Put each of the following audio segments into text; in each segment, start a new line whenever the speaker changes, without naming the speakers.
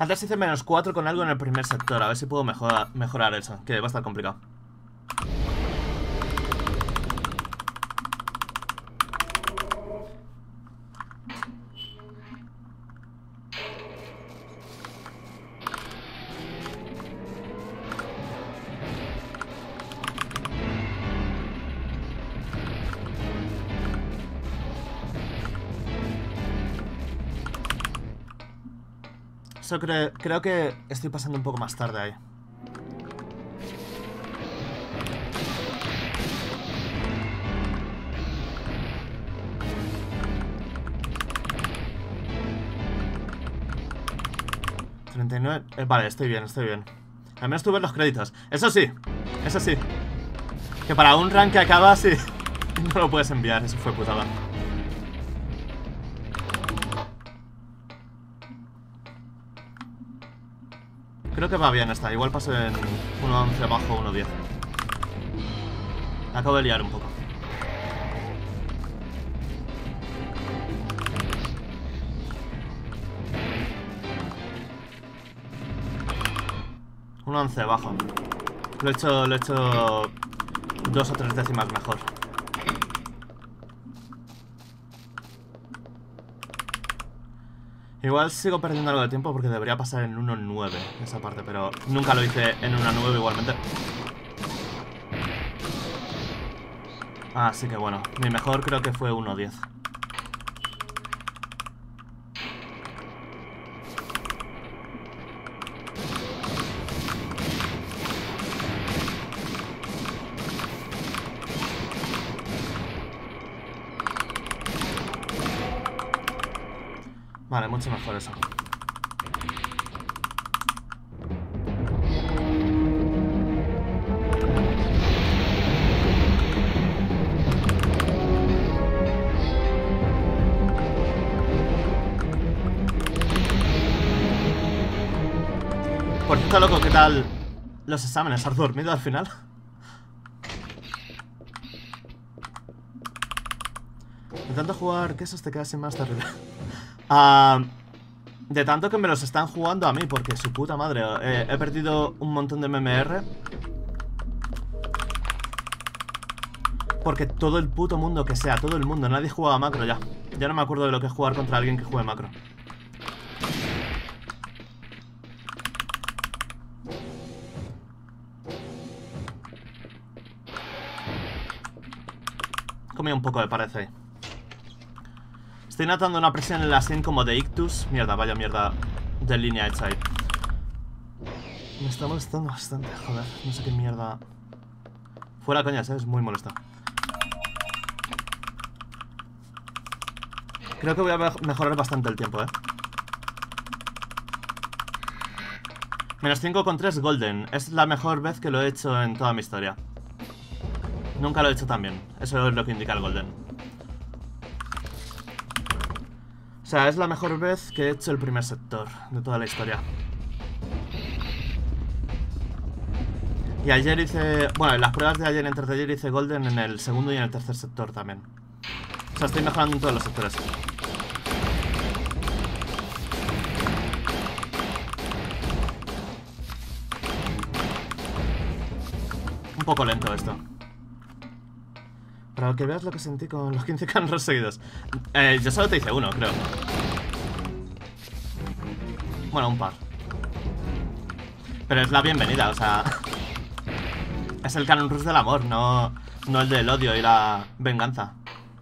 Antes hice -4 con algo en el primer sector. A ver si puedo mejorar eso, que va a estar complicado. Eso creo que estoy pasando un poco más tarde ahí. Vale, estoy bien, estoy bien. Al menos tuve los créditos. Eso sí, que para un rank que acaba, sí, no lo puedes enviar. Eso fue putada. Creo que va bien esta. Igual paso en 1.11 bajo 1.10. Acabo de liar un poco. Un 11 bajo. Lo he hecho 2 o 3 décimas mejor. Igual sigo perdiendo algo de tiempo porque debería pasar en 1.9 esa parte, pero nunca lo hice en 1.9 igualmente. Así que bueno, mi mejor creo que fue 1.10. Vale, mucho mejor eso. Por cierto, loco, ¿qué tal los exámenes? ¿Has dormido al final? De tanto jugar quesos te quedas sin más terrible. De tanto que me los están jugando a mí, porque su puta madre. He perdido un montón de MMR. Porque todo el puto mundo que sea, todo el mundo, nadie juega a macro ya. Ya no me acuerdo de lo que es jugar contra alguien que juegue macro. Comí un poco, me parece. Estoy notando una presión en la sien como de ictus. Mierda, vaya mierda de línea hecha ahí. Me está molestando bastante, joder. No sé qué mierda. Fuera coñas, es muy molesto. Creo que voy a mejorar bastante el tiempo, -5,3 golden. Es la mejor vez que lo he hecho en toda mi historia. Nunca lo he hecho tan bien. Eso es lo que indica el golden. O sea, es la mejor vez que he hecho el primer sector de toda la historia. Y ayer hice... Bueno, en las pruebas de ayer, entre de ayer, hice golden en el segundo y en el tercer sector también. O sea, estoy mejorando en todos los sectores. Un poco lento esto. Para que veas lo que sentí con los 15 canros seguidos. Yo solo te hice uno, creo. Bueno, un par. Pero es la bienvenida, o sea... Es el canon rush del amor, no el del odio y la venganza.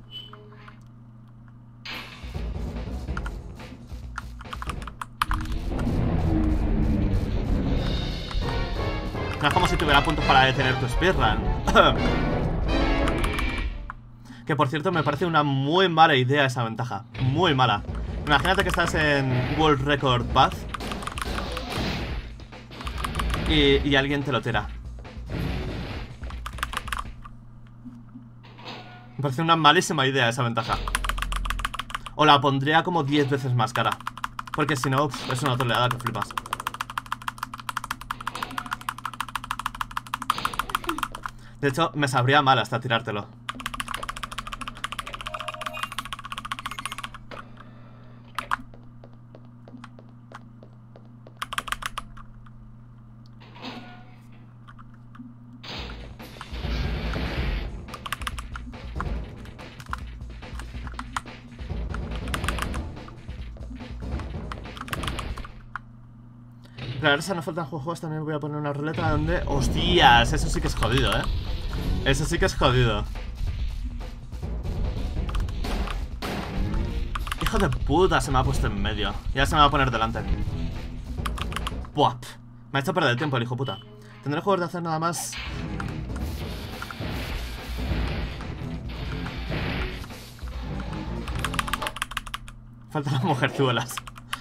No es como si tuviera puntos para detener tu speedrun. Que por cierto me parece una muy mala idea esa ventaja. Muy mala. Imagínate que estás en World Record Path y alguien te lo tira. Me parece una malísima idea esa ventaja. O la pondría como 10 veces más cara. Porque si no, es una troleada que flipas. De hecho, me sabría mal hasta tirártelo. Claro, esa no faltan juegos. También voy a poner una ruleta donde... ¡Hostias! Eso sí que es jodido, ¿eh? Eso sí que es jodido. Hijo de puta, se me ha puesto en medio. Ya se me va a poner delante. Buah, me ha hecho perder el tiempo el hijo puta. Tendré juegos de hacer nada más. Faltan las mujerzuelas.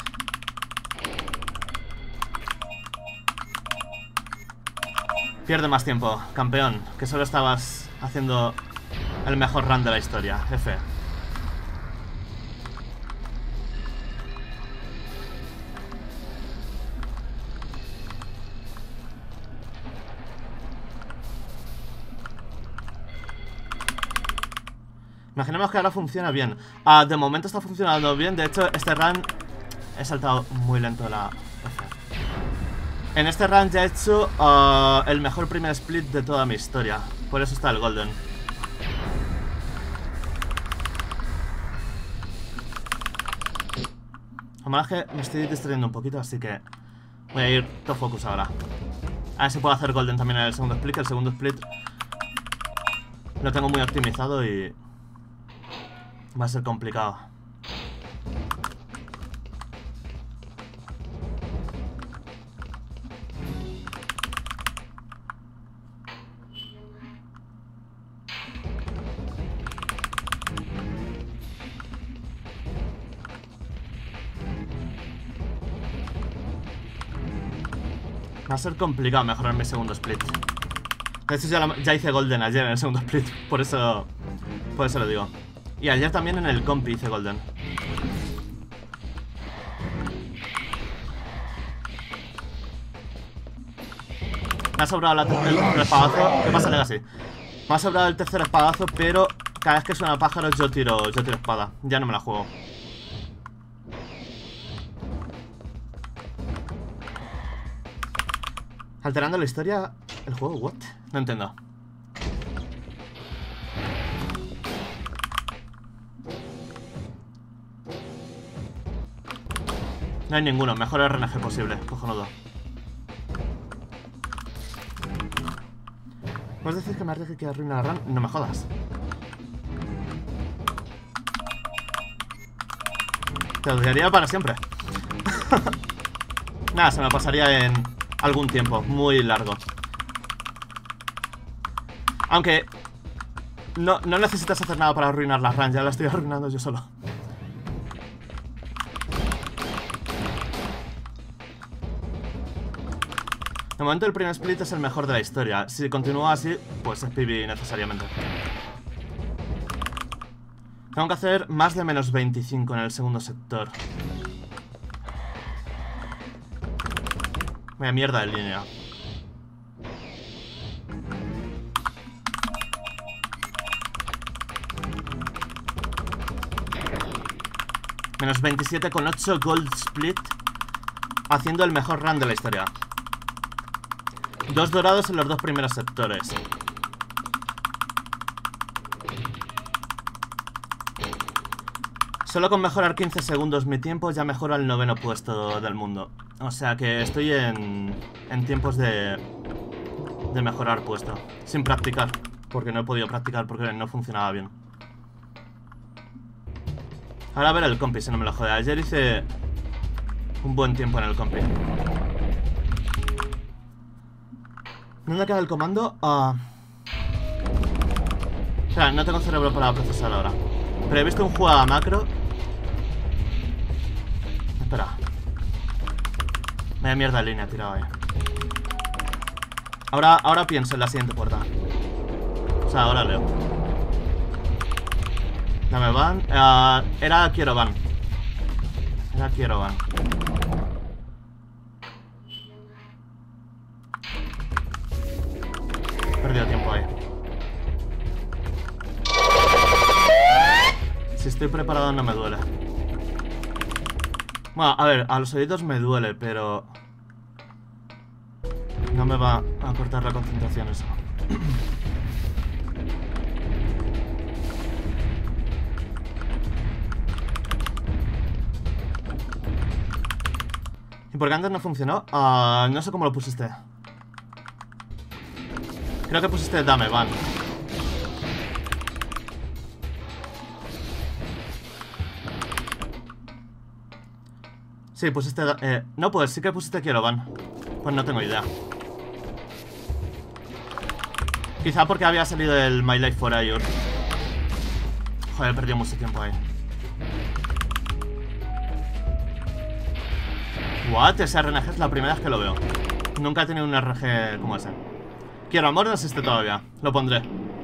Pierde más tiempo, campeón. Que solo estabas haciendo el mejor run de la historia. F. Imaginemos que ahora funciona bien. De momento está funcionando bien. De hecho, este run he saltado muy lento la F. En este run ya he hecho el mejor primer split de toda mi historia. Por eso está el golden. Lo malo es que me estoy distrayendo un poquito, así que voy a ir todo focus ahora. A ver si puedo hacer golden también en el segundo split. Que el segundo split lo tengo muy optimizado y va a ser complicado. Va a ser complicado mejorar mi segundo split. De hecho ya hice golden ayer en el segundo split. Por eso lo digo. Y ayer también en el compi hice golden. Me ha sobrado el espadazo. ¿Qué pasa, Legacy? Me ha sobrado el tercer espadazo, pero cada vez que suena pájaros yo tiro espada. Ya no me la juego. Alterando la historia. ¿El juego? ¿What? No entiendo. No hay ninguno, mejor RNG posible, cojonudo. ¿Puedes decir que me arriesgue que arruina la run? No me jodas. Te odiaría para siempre. Nada, se me pasaría en algún tiempo, muy largo. Aunque no necesitas hacer nada para arruinar la run, ya la estoy arruinando yo solo. De momento el primer split es el mejor de la historia. Si continúa así, pues es PB necesariamente. Tengo que hacer más de menos 25 en el segundo sector. Vaya mierda de línea. Menos 27 con 8 gold split. Haciendo el mejor run de la historia. 2 dorados en los 2 primeros sectores. Solo con mejorar 15 segundos mi tiempo ya mejoro al 9º puesto del mundo. O sea que estoy en tiempos de mejorar puesto. Sin practicar. Porque no he podido practicar porque no funcionaba bien. Ahora a ver el compi si no me lo jode. Ayer hice un buen tiempo en el compi. ¿Dónde queda el comando? Espera, no tengo cerebro para procesar ahora. Pero he visto un juego a macro. Espera. Vaya mierda de línea tirado ahí. Ahora pienso en la siguiente puerta. O sea, ahora leo. Dame van. Era quiero van. Era quiero van. He perdido tiempo ahí. Si estoy preparado no me duele. Bueno, a ver, a los oídos me duele, pero no me va a cortar la concentración eso. ¿Y por qué antes no funcionó? No sé cómo lo pusiste. Creo que pusiste dame van. Sí, pusiste... no, pues sí que pusiste quiero van. Pues no tengo idea. Quizá porque había salido el My Life for Ayur. Joder, he perdido mucho tiempo ahí. What? Ese RNG es la primera vez que lo veo. Nunca he tenido un RNG como ese. Quiero amor no existe todavía. Lo pondré.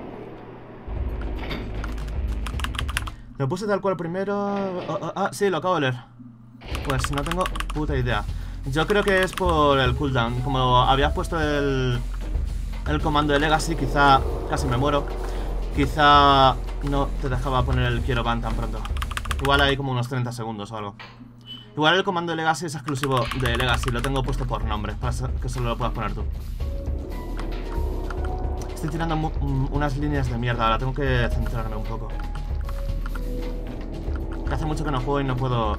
Lo puse tal cual primero... sí, lo acabo de leer. Pues no tengo puta idea. Yo creo que es por el cooldown. Como habías puesto el comando de Legacy, quizá casi me muero. Quizá no te dejaba poner el quiero ban tan pronto. Igual hay como unos 30 segundos o algo. Igual el comando de Legacy es exclusivo de Legacy. Lo tengo puesto por nombre, para que solo lo puedas poner tú. Estoy tirando unas líneas de mierda. Ahora tengo que centrarme un poco. Que hace mucho que no juego y no puedo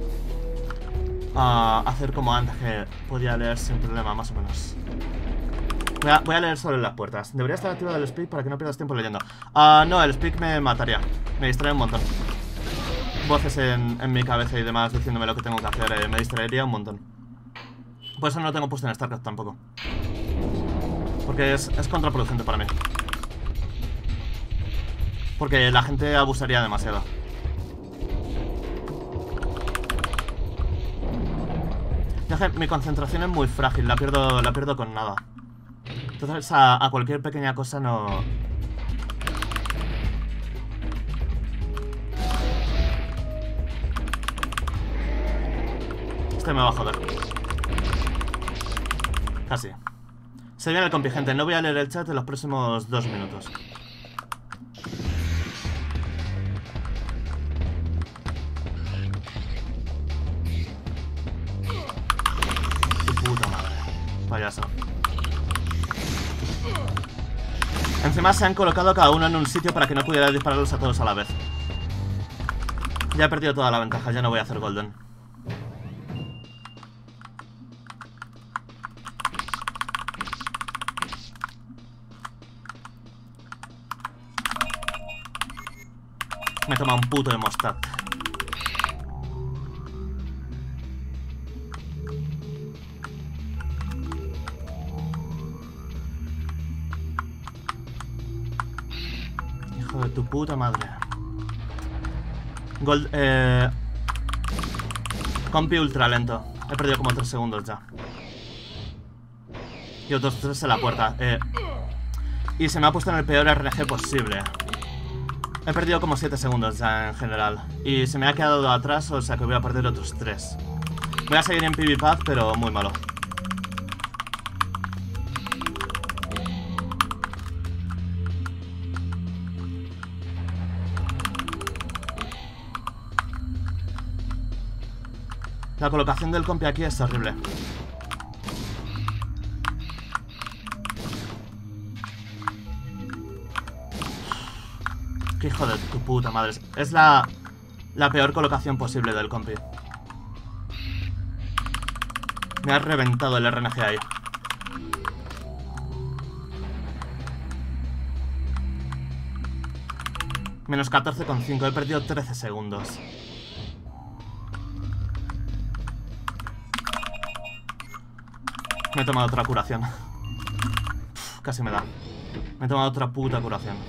hacer como antes, que podía leer sin problema, más o menos. Voy a leer sobre las puertas. Debería estar activado el speak para que no pierdas tiempo leyendo. No, el speak me mataría. Me distrae un montón. Voces en mi cabeza y demás diciéndome lo que tengo que hacer, me distraería un montón. Por eso no lo tengo puesto en StarCraft tampoco. Porque es contraproducente para mí. Porque la gente abusaría demasiado. Ya que mi concentración es muy frágil, la pierdo con nada. Entonces a cualquier pequeña cosa no... Este me va a joder. Casi. Se viene el compi, gente. No voy a leer el chat en los próximos 2 minutos. Tu puta madre. Payaso. Encima se han colocado cada uno en un sitio para que no pudiera dispararlos a todos a la vez. Ya he perdido toda la ventaja, ya no voy a hacer golden. Me toma un puto hemostat. Hijo de tu puta madre. Compi ultra lento. He perdido como 3 segundos ya. Y otros 3 en la puerta. Y se me ha puesto en el peor RNG posible. He perdido como 7 segundos ya en general. Y se me ha quedado atrás, o sea que voy a perder otros 3. Voy a seguir en PvPath, pero muy malo. La colocación del compi aquí es horrible. Qué hijo de tu puta madre. Es la peor colocación posible del compi. Me ha reventado el RNG ahí. Menos 14,5. He perdido 13 segundos. Me he tomado otra curación. Casi me da. Me he tomado otra puta curación.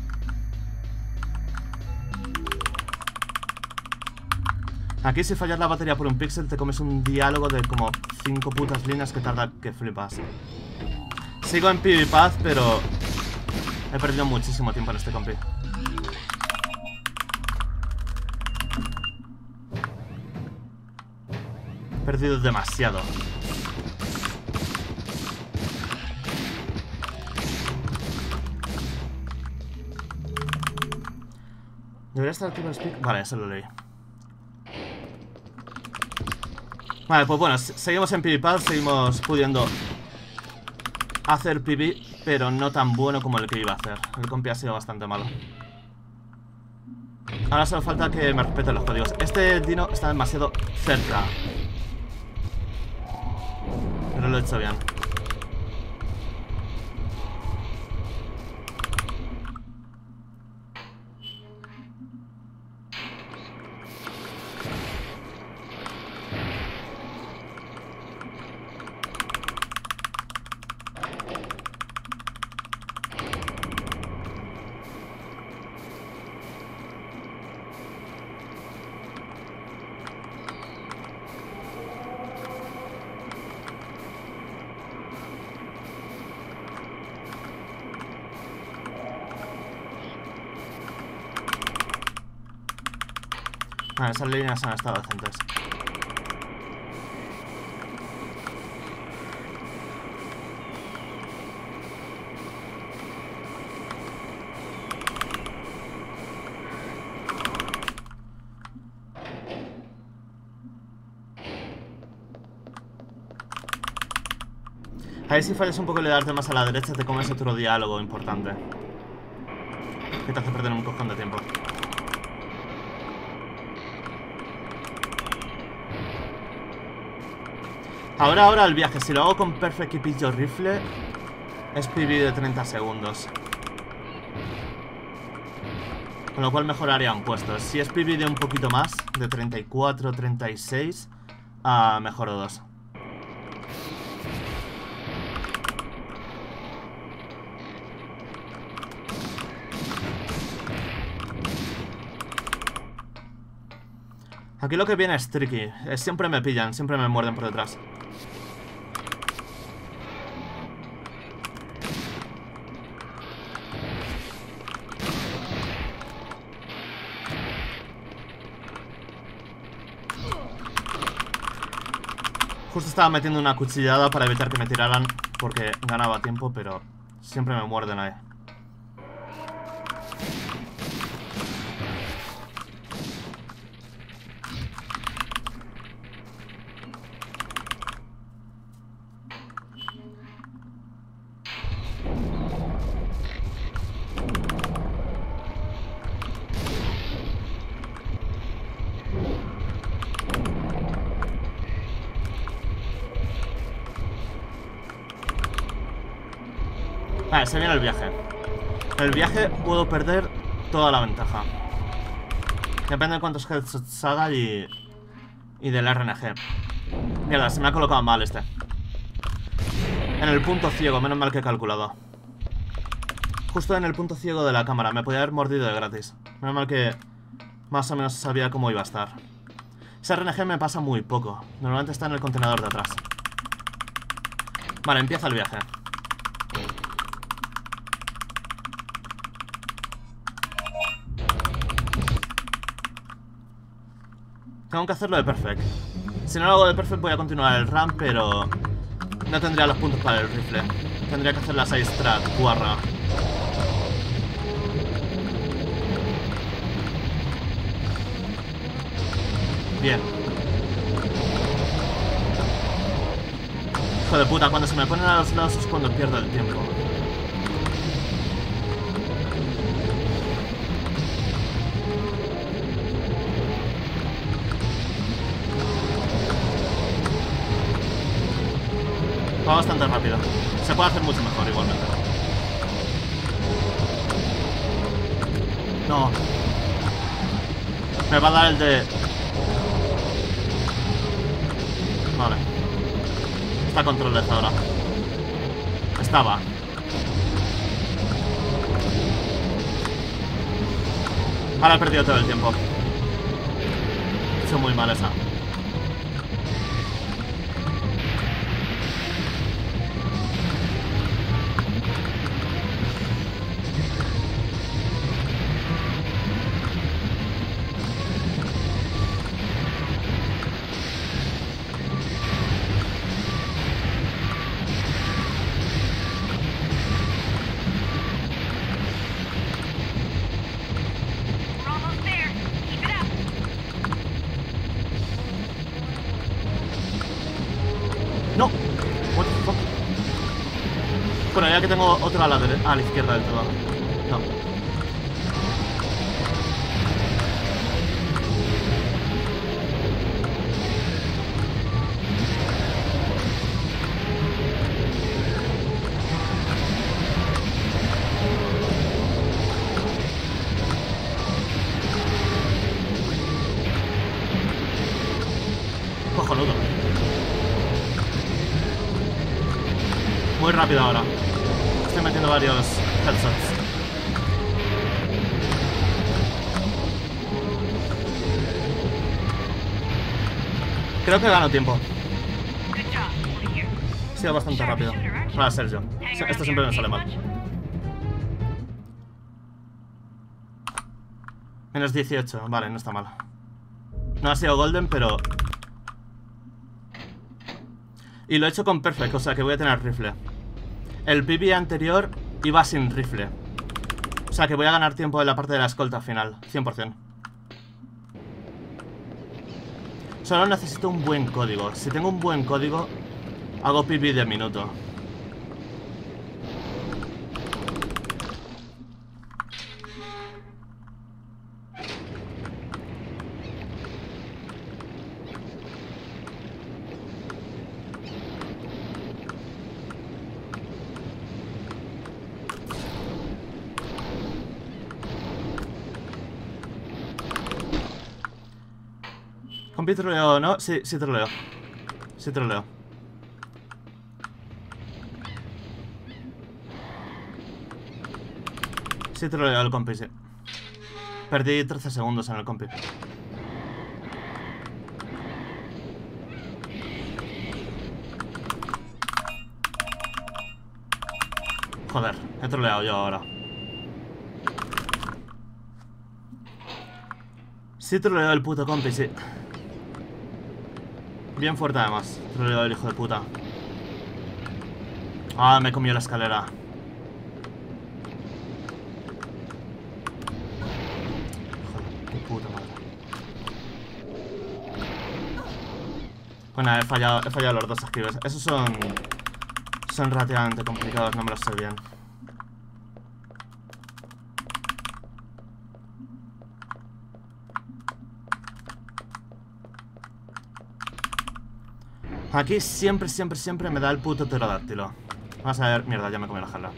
Aquí si fallas la batería por un píxel te comes un diálogo de como 5 putas líneas que tarda que flipas. Sigo en PvPath, pero he perdido muchísimo tiempo en este compi. He perdido demasiado. ¿Debería estar activo el speak? Vale, eso lo leí. Vale, pues bueno, seguimos en PvPath, seguimos pudiendo hacer PV, pero no tan bueno como el que iba a hacer. El compi ha sido bastante malo. Ahora solo falta que me respeten los códigos. Este dino está demasiado cerca. lo he hecho bien. Vale, esas líneas han estado decentes. Ahí si fallas un poco y le darte más a la derecha te comes otro diálogo importante que te hace perder un cojón de tiempo. Ahora el viaje, si lo hago con Perfect y Pillo Rifle, es PB de 30 segundos. Con lo cual mejorarían puestos. Si es PB de un poquito más, de 34, 36, mejoro 2. Aquí lo que viene es tricky. Siempre me pillan, siempre me muerden por detrás. Justo estaba metiendo una cuchillada para evitar que me tiraran porque ganaba tiempo, pero siempre me muerden ahí. Vale, se viene el viaje. En el viaje puedo perder toda la ventaja. Depende de cuántos headshots haga y del RNG. Mierda, se me ha colocado mal este. En el punto ciego, menos mal que he calculado. Justo en el punto ciego de la cámara. Me podía haber mordido de gratis. Menos mal que más o menos sabía cómo iba a estar. Ese RNG me pasa muy poco. Normalmente está en el contenedor de atrás. Vale, empieza el viaje. Tengo que hacerlo de Perfect. Si no lo hago de Perfect voy a continuar el run, pero no tendría los puntos para el rifle. Tendría que hacer la side strat, guarra. Bien. Hijo de puta, cuando se me ponen a los lados es cuando pierdo el tiempo. Va bastante rápido. Se puede hacer mucho mejor igualmente. No. Me va a dar el de... Vale. Está controlado ahora. Estaba. Ahora he perdido todo el tiempo. He hecho muy mal esa. No. What the fuck. Bueno, ya que tengo otro a la izquierda del todo. No. Muy rápido ahora. Estoy metiendo varios headshots. Creo que gano tiempo. Ha sido bastante rápido para ser yo. Esto siempre me sale mal. Menos 18, vale, no está mal. No ha sido golden, pero... Y lo he hecho con perfect, o sea que voy a tener rifle. El PB anterior iba sin rifle. O sea que voy a ganar tiempo en la parte de la escolta final, 100%. Solo necesito un buen código. Si tengo un buen código, hago PB de minuto. Compi troleo, ¿no? Sí, sí troleo. Sí troleo. Sí troleo el compi, sí. Perdí 13 segundos en el compi. Joder, he troleado yo ahora. Sí troleo el puto compi, sí. Bien fuerte además. Troleo el hijo de puta. Ah, me comió la escalera. Joder, qué puta madre. Bueno, he fallado los dos esquives. Esos son relativamente complicados, no me los sé bien. Aquí siempre me da el puto pterodáctilo. Vamos a ver, mierda, ya me comí la jala.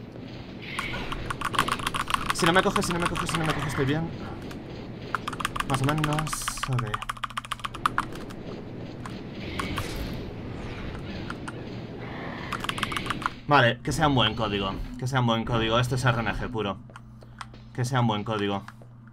Si no me coge, estoy bien. Más o menos. Ok. Vale, que sea un buen código. Que sea un buen código. Esto es RNG puro. Que sea un buen código.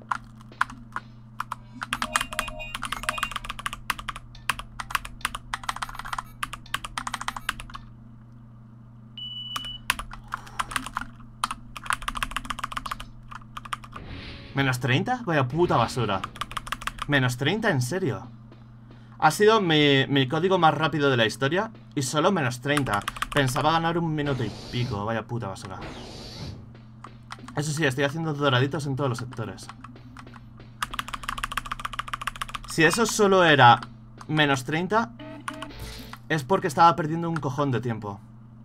¿Menos 30? Vaya puta basura. ¿Menos 30? ¿En serio? Ha sido mi código más rápido de la historia. Y solo menos 30. Pensaba ganar un minuto y pico. Vaya puta basura. Eso sí, estoy haciendo doraditos en todos los sectores. Si eso solo era menos 30, es porque estaba perdiendo un cojón de tiempo.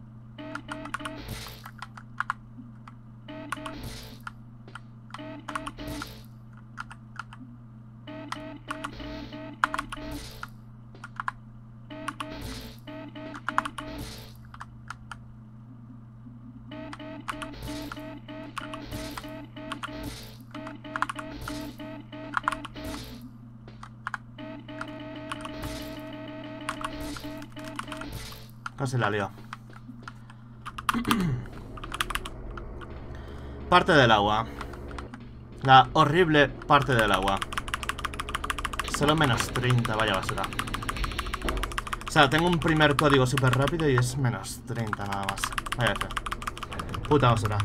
Casi la lío. Parte del agua. La horrible parte del agua. Solo menos 30, vaya basura. O sea, tengo un primer código súper rápido y es menos 30 nada más. Vaya feo. Puta basura.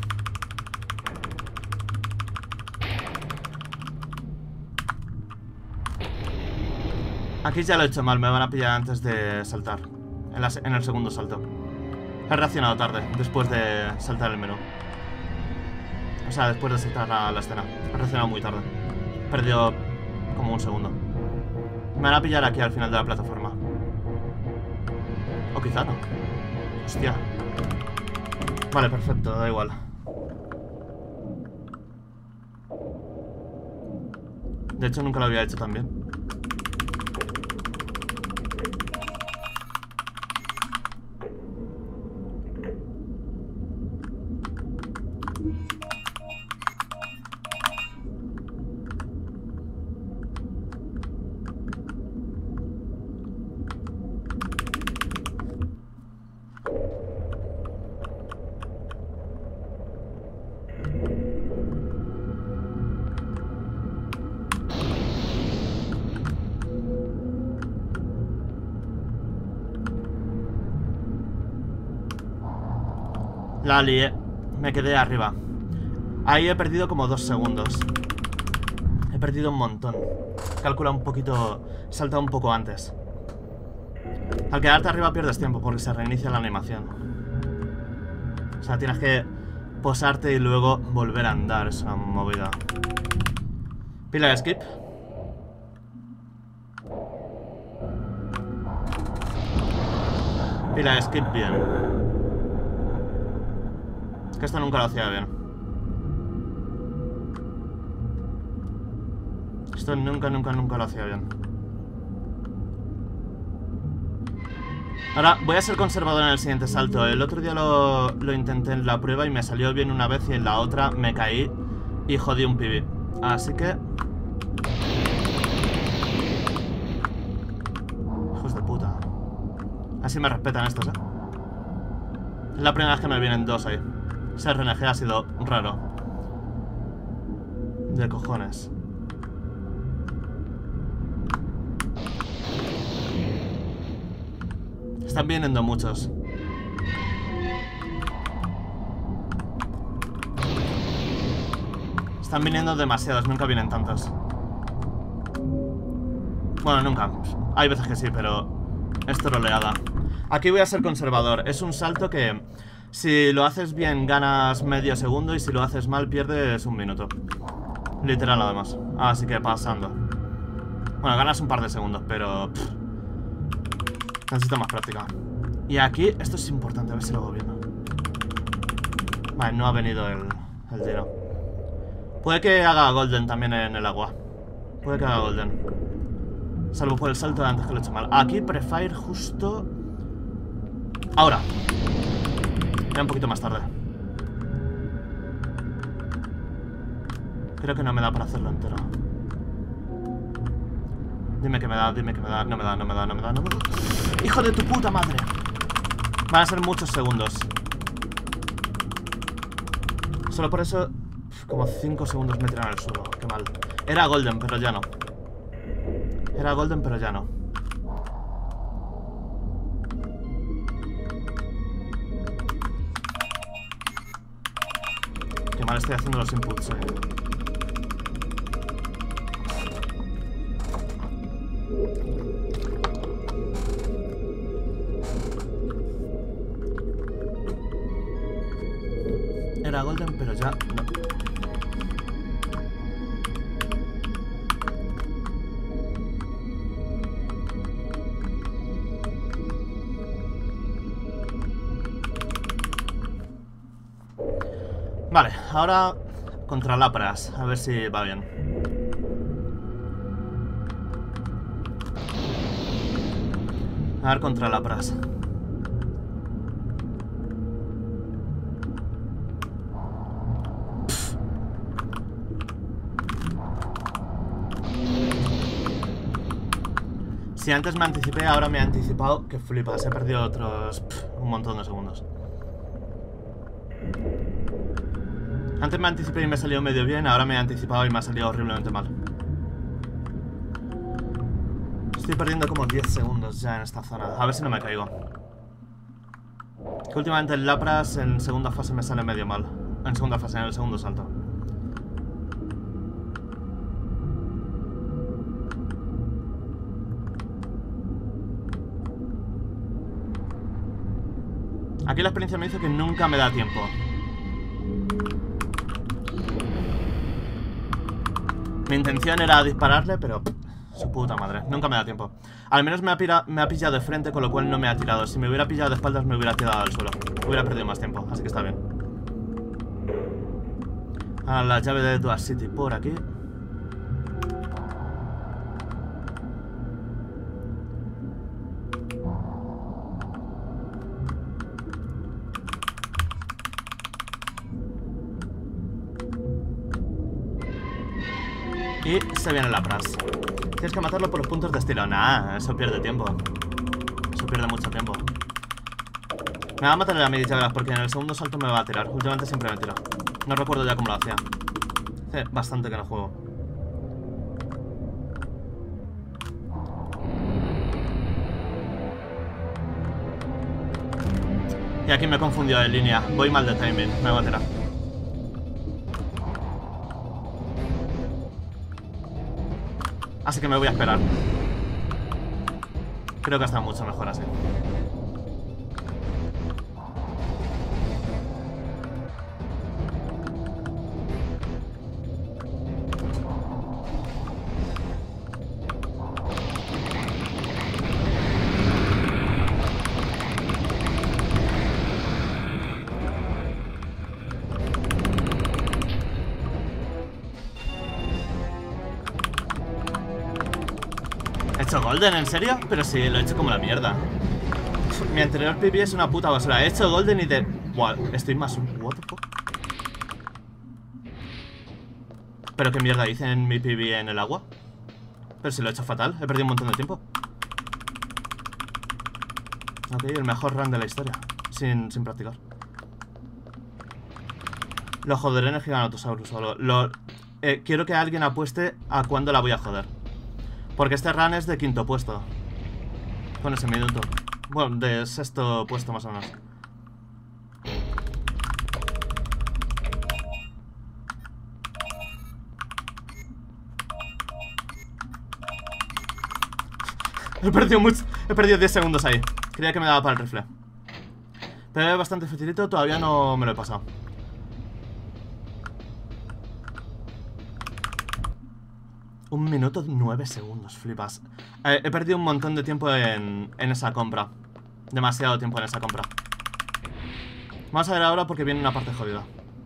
Aquí ya lo he hecho mal, me van a pillar antes de saltar. En el segundo salto. He reaccionado tarde, después de saltar el menú. O sea, después de saltar la escena. He reaccionado muy tarde. He perdido como un segundo. Me van a pillar aquí al final de la plataforma. O quizá no. Hostia. Vale, perfecto, da igual. De hecho, nunca lo había hecho tan bien. La lié. Me quedé arriba. Ahí he perdido como 2 segundos. He perdido un montón. Calcula un poquito... Salta un poco antes. Al quedarte arriba pierdes tiempo porque se reinicia la animación. O sea, tienes que posarte y luego volver a andar. Es una movida. Pila de skip. Pila de skip bien. Es que esto nunca lo hacía bien. Esto nunca lo hacía bien. Ahora voy a ser conservador en el siguiente salto. El otro día lo intenté en la prueba y me salió bien una vez y en la otra me caí y jodí un PB. Así que... Hijos de puta. Así me respetan estos, ¿eh? Es la primera vez que me vienen 2 ahí. Ese RNG ha sido raro. De cojones. Están viniendo muchos. Están viniendo demasiados, nunca vienen tantos. Bueno, nunca. Hay veces que sí, pero es troleada. Aquí voy a ser conservador. Es un salto que si lo haces bien ganas medio segundo y si lo haces mal pierdes 1 minuto. Literal además. Así que pasando. Bueno, ganas un par de segundos, pero... necesito más práctica. Y aquí, esto es importante, a ver si lo hago bien. Vale, no ha venido el tiro. Puede que haga golden también en el agua. Puede que haga golden. Salvo por el salto de antes que lo he hecho mal. Aquí prefire justo... ahora. Era un poquito más tarde. Creo que no me da para hacerlo entero. Dime que me da, dime que me da. No me da, no me da, no me da, no me da. ¡Hijo de tu puta madre! Van a ser muchos segundos. Solo por eso... como 5 segundos me tiran al suelo. Qué mal. Era golden, pero ya no. Era golden, pero ya no. Qué mal estoy haciendo los inputs, Era golden, pero ya no. Vale, ahora contra Lapras, a ver si va bien. A ver contra Lapras. Si antes me anticipé, ahora me he anticipado. Que flipas, he perdido otros... un montón de segundos. Antes me anticipé y me salió medio bien, ahora me he anticipado y me ha salido horriblemente mal. Estoy perdiendo como 10 segundos ya en esta zona. A ver si no me caigo. Que últimamente el Lapras en segunda fase me sale medio mal. En segunda fase, en el segundo salto. Aquí la experiencia me dice que nunca me da tiempo. Mi intención era dispararle, pero... su puta madre, nunca me da tiempo. Al menos me ha pillado de frente, con lo cual no me ha tirado. Si me hubiera pillado de espaldas me hubiera tirado al suelo. Hubiera perdido más tiempo, así que está bien. A la llave de Dual City por aquí. Y se viene Lapras. Tienes que matarlo por los puntos de estilo. Nah, eso pierde tiempo. Eso pierde mucho tiempo. Me va a matar a la midi, ya verás, porque en el segundo salto me va a tirar. Últimamente siempre me tira. No recuerdo ya cómo lo hacía. Hace bastante que no juego. Y aquí me he confundido de línea. Voy mal de timing. Me voy a tirar. Así que me voy a esperar. Creo que está mucho mejor así. ¿He hecho Golden? ¿En serio? Pero sí, lo he hecho como la mierda. Mi anterior PB es una puta basura. He hecho Golden y de... Buah, estoy más... What the fuck? ¿Pero qué mierda hice en mi PB en el agua? Pero si lo he hecho fatal. He perdido un montón de tiempo. Ok, el mejor run de la historia. Sin practicar. Lo joderé en el Giganotosaurus o algo. Quiero que alguien apueste a cuándo la voy a joder. Porque este run es de 5º puesto. Con ese minuto. Bueno, de 6º puesto más o menos. He perdido mucho. He perdido 10 segundos ahí. Creía que me daba para el rifle. Pero es bastante facilito. Todavía no me lo he pasado. Un minuto 9 segundos, flipas. He perdido un montón de tiempo en esa compra. Demasiado tiempo en esa compra. Vamos a ver ahora porque viene una parte jodida.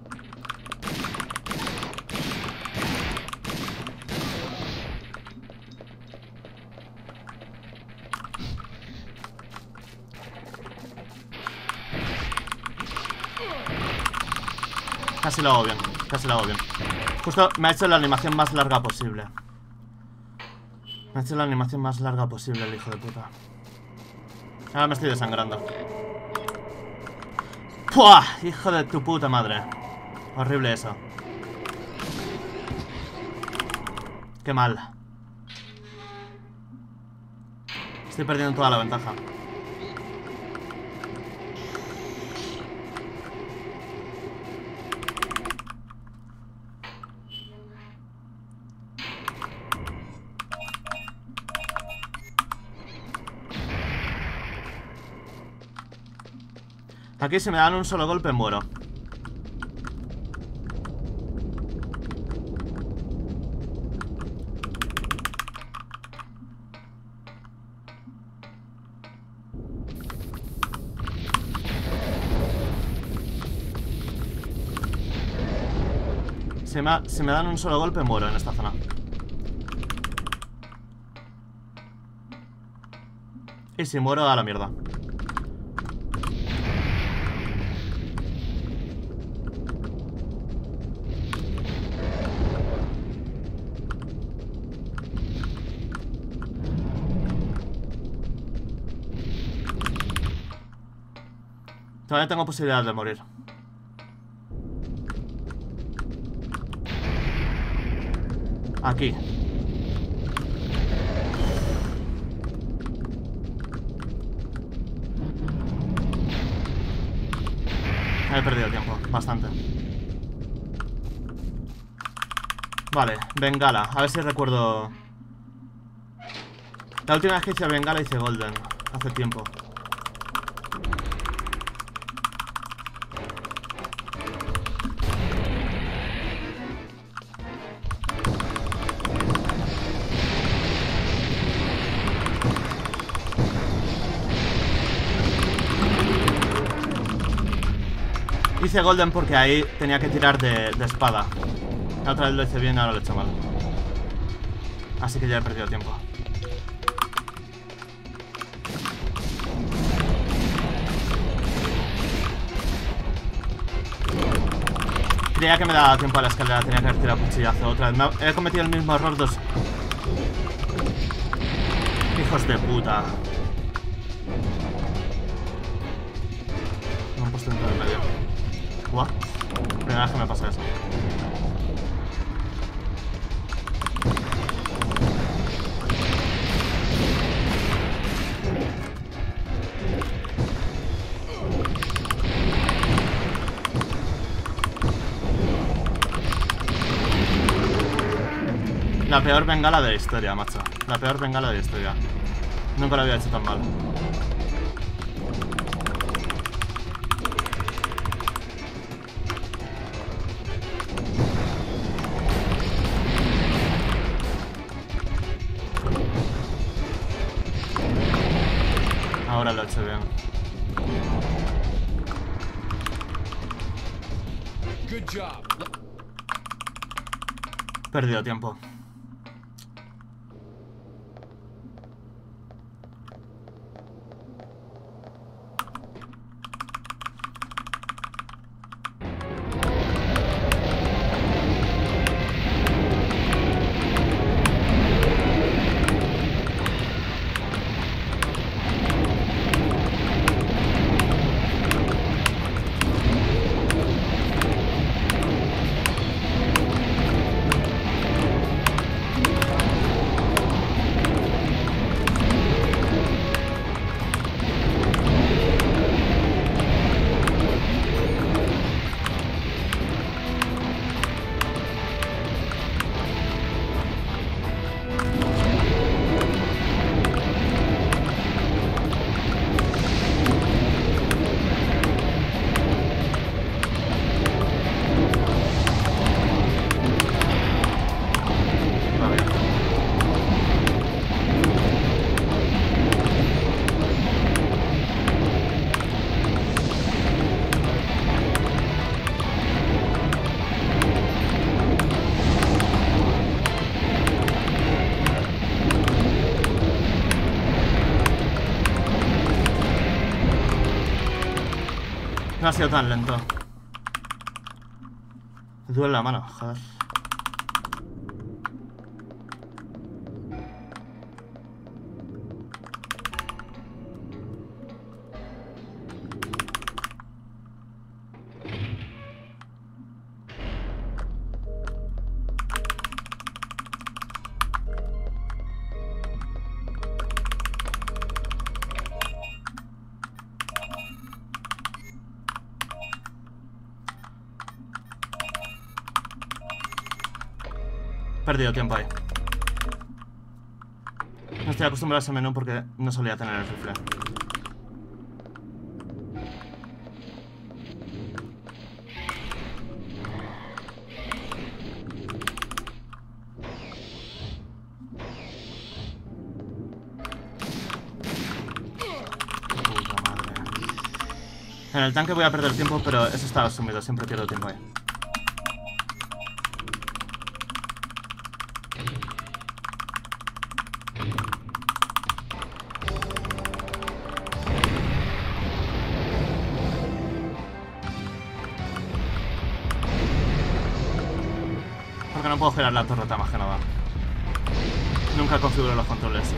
Casi lo hago bien, casi lo hago bien. Justo me ha hecho la animación más larga posible. Me ha hecho la animación más larga posible el hijo de puta. Ahora me estoy desangrando. ¡Puah! Hijo de tu puta madre. Horrible eso. Qué mal. Estoy perdiendo toda la ventaja. Aquí si me dan un solo golpe muero. Si me dan un solo golpe muero en esta zona. Y si muero a la mierda. Todavía tengo posibilidad de morir. Aquí. He perdido tiempo, bastante. Vale, Bengala. A ver si recuerdo. La última vez que hice Bengala hice Golden. Hace tiempo. Hice Golden porque ahí tenía que tirar de espada. La otra vez lo hice bien, ahora lo he hecho mal. Así que ya he perdido tiempo. Creía que me daba tiempo a la escalera, tenía que haber tirado cuchillazo otra vez. He cometido el mismo error dos. Hijos de puta. Me han puesto dentro del medio. What? Primera vez que me pasa eso. La peor bengala de la historia, macho. La peor bengala de la historia. Nunca lo había hecho tan mal. Ahora lo he hecho bien.
Good job.
Perdido tiempo. No ha sido tan lento. Me duele la mano, joder. Perdido tiempo ahí. No estoy acostumbrado a ese menú porque no solía tener el rifle. Puta madre. En el tanque voy a perder tiempo, pero eso está asumido. Siempre pierdo tiempo ahí. Porque no puedo girar la torreta más que nada. Nunca configuro los controles.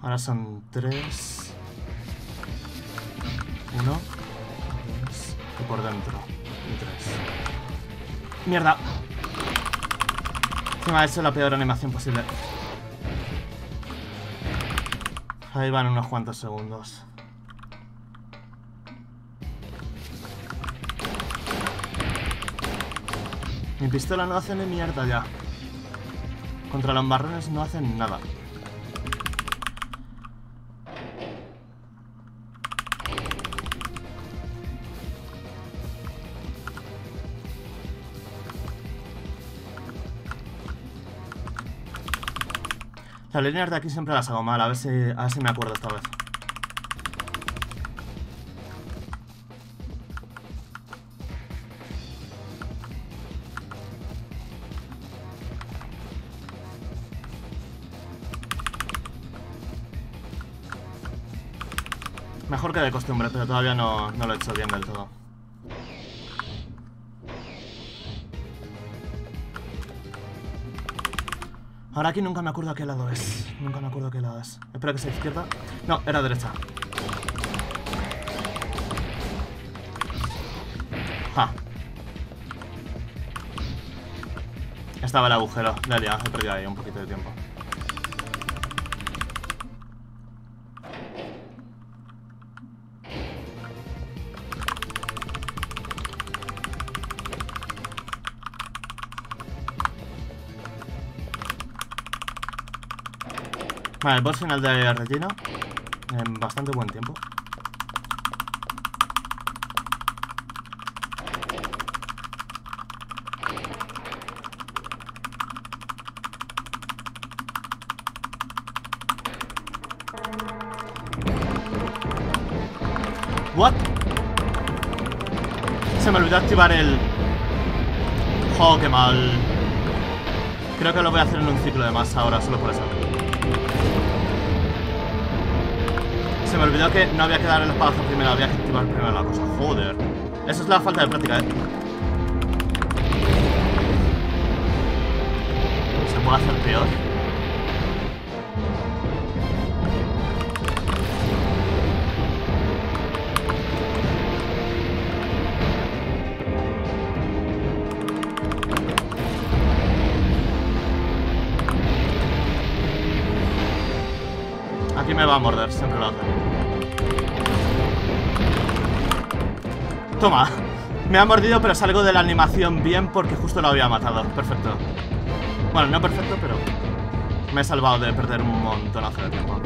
Ahora son 3. 1, 2. Y por dentro. Y 3. ¡Mierda! Encima he hecho la peor animación posible. Ahí van unos cuantos segundos. Mi pistola no hace ni mierda ya. Contra los marrones no hacen nada. Las líneas de aquí siempre las hago mal, a ver si me acuerdo esta vez. Mejor que de costumbre, pero todavía no lo he hecho bien del todo. Ahora aquí nunca me acuerdo a qué lado es. Nunca me acuerdo a qué lado es. Espero que sea izquierda. No, era derecha. Ja. Estaba el agujero. Ya, he perdido ahí un poquito de tiempo. Vale, el boss final de Regina. En bastante buen tiempo. ¿What? Se me olvidó activar el... ¡Oh, qué mal! Creo que lo voy a hacer en un ciclo de más ahora, solo por eso. Se me olvidó que no había que dar el espadazo primero, había que activar primero la cosa. Joder. Eso es la falta de práctica, ¿Se puede hacer peor? Aquí me va a morder, siempre lo hace. Toma. Me ha mordido, pero salgo de la animación bien porque justo lo había matado. Perfecto. Bueno, no perfecto, pero me he salvado de perder un montonazo de tiempo.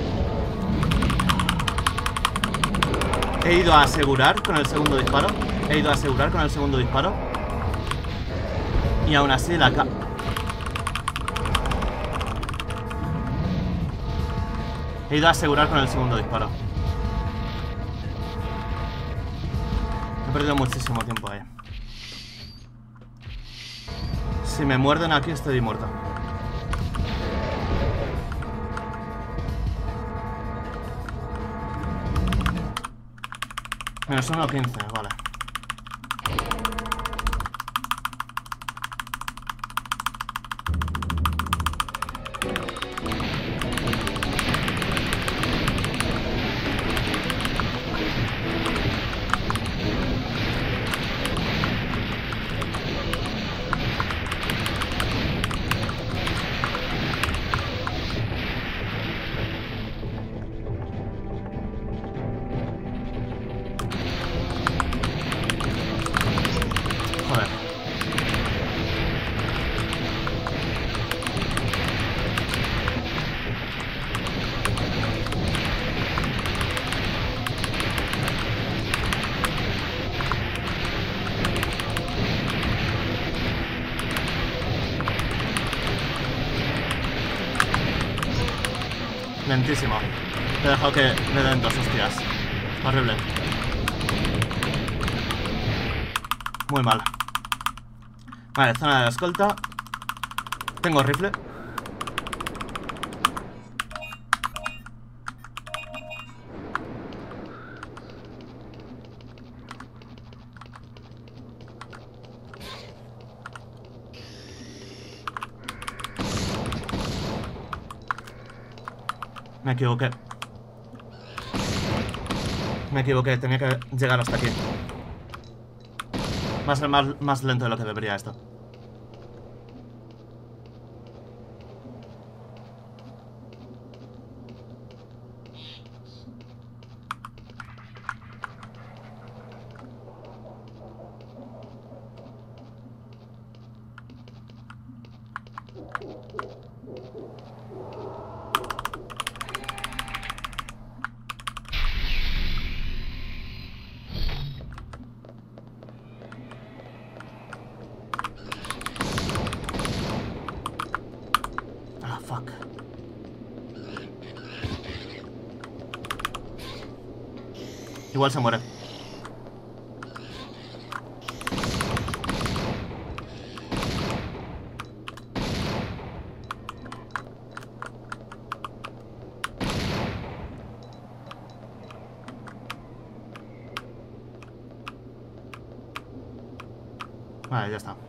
He ido a asegurar con el segundo disparo. He ido a asegurar con el segundo disparo. Y aún así la He ido a asegurar con el segundo disparo. He perdido muchísimo tiempo ahí. Si me muerden aquí estoy muerto. Menos 1.15, vale. Joder. Lentísimo. He dejado que me den 2 hostias. Horrible. Muy mal. Vale, zona de la escolta. Tengo rifle. Me equivoqué. Me equivoqué, tenía que llegar hasta aquí. Va a ser más lento de lo que debería esto. Ah, fuck. Igual se muere. Vale, ya está.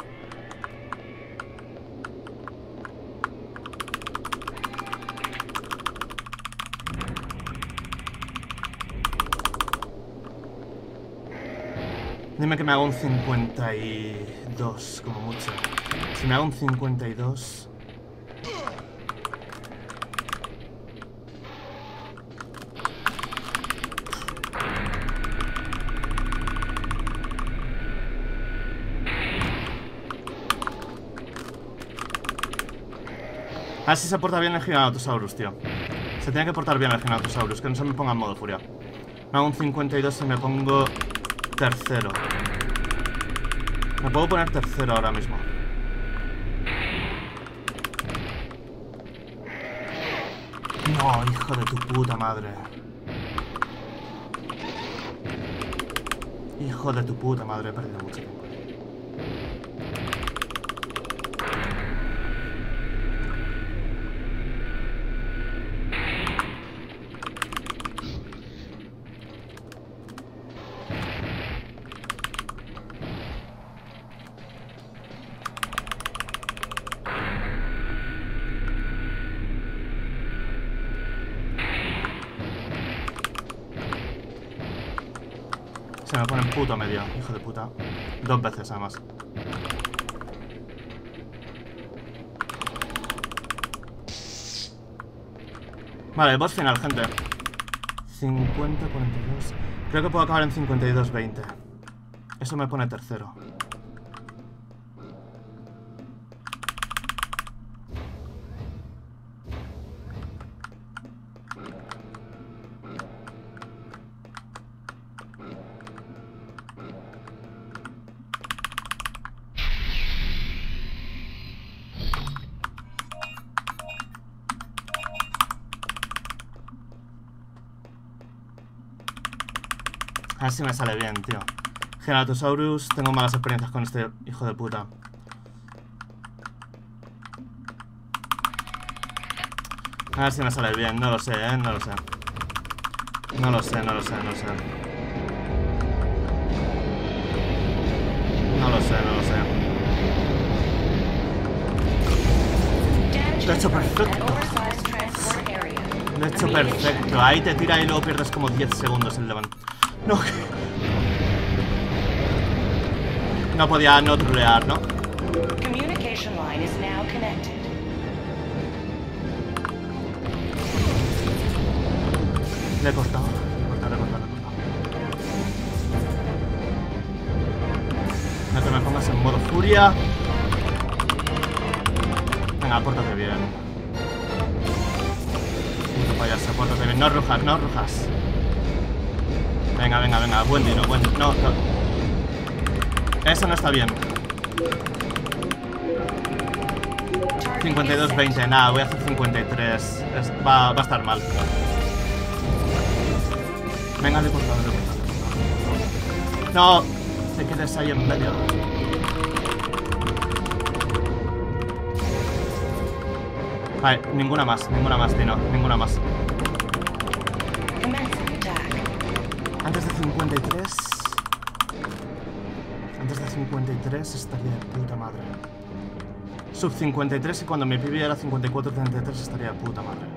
Dime que me hago un 52, como mucho. Si me hago un 52... A ver si se porta bien el Giganotosaurus, tío. Se tiene que portar bien el Giganotosaurus, que no se me ponga en modo furia. Me hago un 52 y me pongo tercero. Me puedo poner tercero ahora mismo. No, hijo de tu puta madre. Hijo de tu puta madre, he perdido mucho tiempo. Se me pone en puto medio, hijo de puta. 2 veces además. Vale, boss final, gente. 50, 42. Creo que puedo acabar en 52, 20. Eso me pone tercero. A ver si me sale bien, tío. Genatosaurus, tengo malas experiencias con este hijo de puta. A ver si me sale bien, no lo sé, no lo sé. No lo sé, no lo sé, no lo sé. No lo sé, no lo sé. Lo he hecho perfecto. Lo he hecho perfecto. Ahí te tira y luego pierdes como 10 segundos el levante. No. No podía no trulear, ¿no?
Communication line is now connected.
Le he cortado. No te me pongas en modo furia. Venga, pórtate bien. Puto payaso, pórtate bien. No rujas, no rujas. Venga, venga, venga. Buen dino, buen dino. No, no. Eso no está bien. 52-20. Nada, voy a hacer 53. Va a estar mal. Venga, le he cortado, le he cortado. No, te quedes ahí en medio. Vale, ninguna más, Dino, ninguna más. Antes de 53. Antes de 53 estaría de puta madre. Sub 53 y cuando mi pibi era 54-33 estaría de puta madre.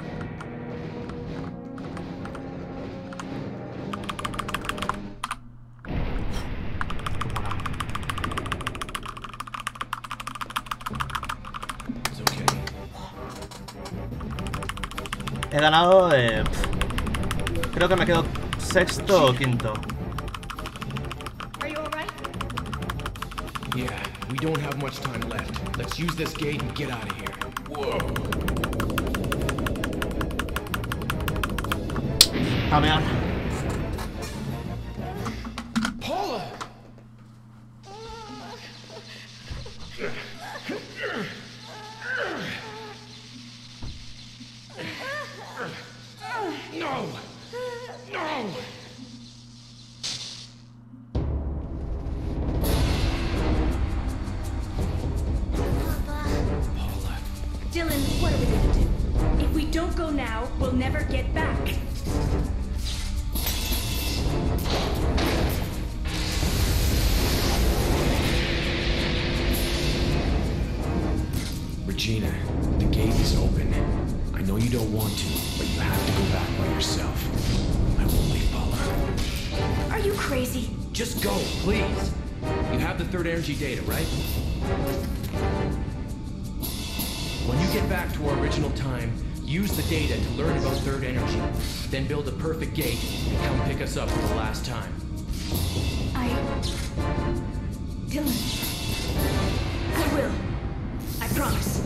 He ganado de... creo que me quedo sexto o quinto.
Yeah, we don't have much time left. Let's use this gate and get out of here. Whoa.
Cambiar.
Paula! No! No!
Dylan, what are we gonna do? If we don't go now, we'll never get back.
Regina, the gate is open. I know you don't want to, but you have to go back by yourself. I won't leave Paula.
Are you crazy?
Just go, please. You have the third energy data, right? When you get back to our original time, use the data to learn about third energy. Then build a perfect gate and come pick us up for the last time.
Dylan. I will. I promise.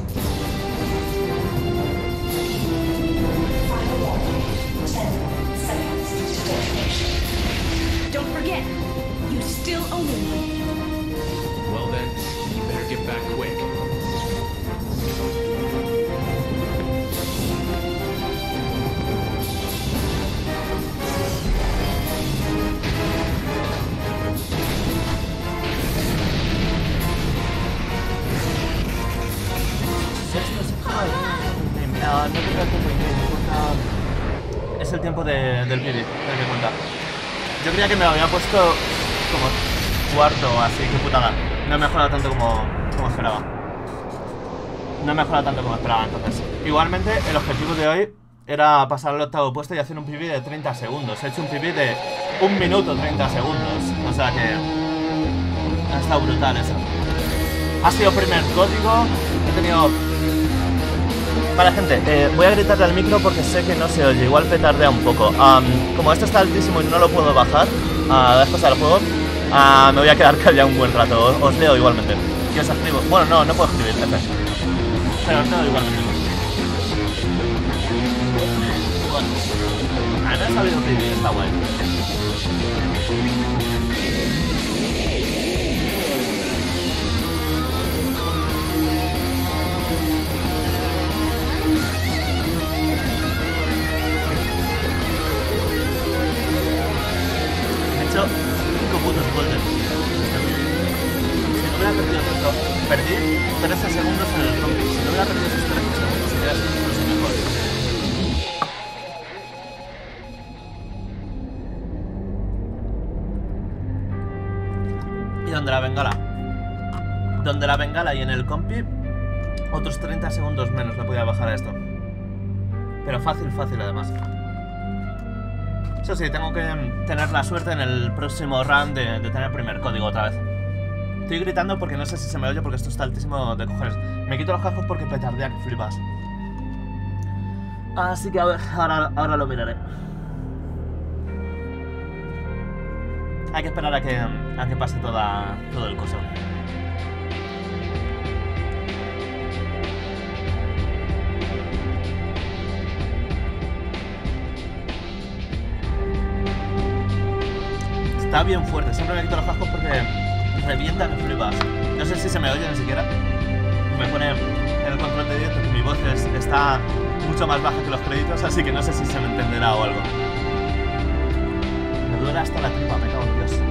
Final warning. 10 seconds to detonation.
Don't forget, you still owe me.
Well then, you better get back quick.
No te cuenta el tiempo in-game, es el tiempo del vídeo, el que cuenta. Yo creía que me lo había puesto como cuarto o así, qué putada. No he mejorado tanto como esperaba. No he mejorado tanto como esperaba, entonces. Igualmente, el objetivo de hoy era pasar al octavo puesto y hacer un PB de 30 segundos. He hecho un PB de 1 minuto 30 segundos. O sea que... ha estado brutal eso. Ha sido primer código. He tenido... Vale, gente, voy a gritarle al micro porque sé que no se oye. Igual petardea un poco. Como esto está altísimo y no lo puedo bajar después del juego, me voy a quedar callado un buen rato. Os leo igualmente. Y os escribo. Bueno, no puedo escribir, F. Pero os leo igualmente. Bueno, a mí me ha salido un vídeo, está guay. Donde la bengala. Donde la bengala y en el compi, otros 30 segundos menos le podía bajar a esto. Pero fácil, fácil además. Eso sí, tengo que tener la suerte en el próximo run de tener el primer código otra vez. Estoy gritando porque no sé si se me oye porque esto está altísimo de cojones. Me quito los cascos porque petardea que flipas. Así que a ver, ahora lo miraré. Hay que esperar a que pase todo el coso. Está bien fuerte, siempre me quito los cascos porque revienta que flipas. No sé si se me oye ni siquiera. Me pone en el control de directo que mi voz está mucho más baja que los créditos, así que no sé si se me entenderá o algo. Me duele hasta la tripa, me cago en Dios.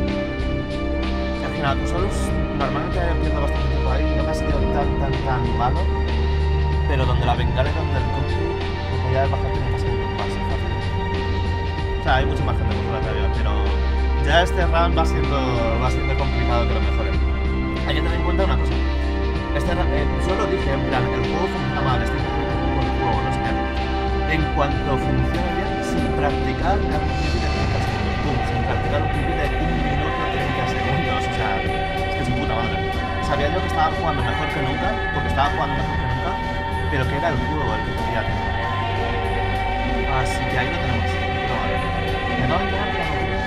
Al final, Solus normalmente pierdo bastante tiempo ahí, no me ha sido tan malo, pero donde la bengala y donde el compu me podía bajar 30 segundos más, fácil. O sea, hay mucho más gente por la tarea, pero ya este run va siendo complicado que lo mejore. Hay que tener en cuenta una cosa. Yo lo dije, en plan, el juego funciona mal, estoy con el juego, no sé qué. En cuanto funcione bien, sin practicar, me hago un PvP de 30 segundos. Pum, sin practicar un PvP de 1 minuto 30 segundos. O sea, es que es su puta madre. Sabía yo que estaba jugando mejor que nunca, porque estaba jugando mejor que nunca, pero que era el juego el que quería tener. Así que ahí lo tenemos. No, vale. Me acabo de enterar que la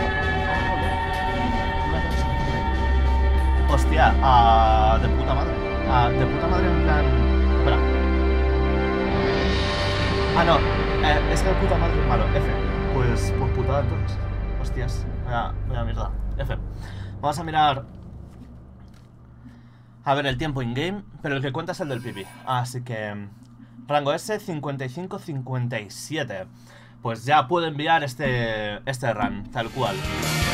noticia... Hostia, de puta madre. De puta madre en plan... Espera. No, es que de puta madre es malo, F. Pues por putada entonces. Hostias, vaya mierda. F. Vamos a mirar... A ver el tiempo in-game, pero el que cuenta es el del PvP. Así que... Rango S, 55-57. Pues ya puedo enviar este run, tal cual.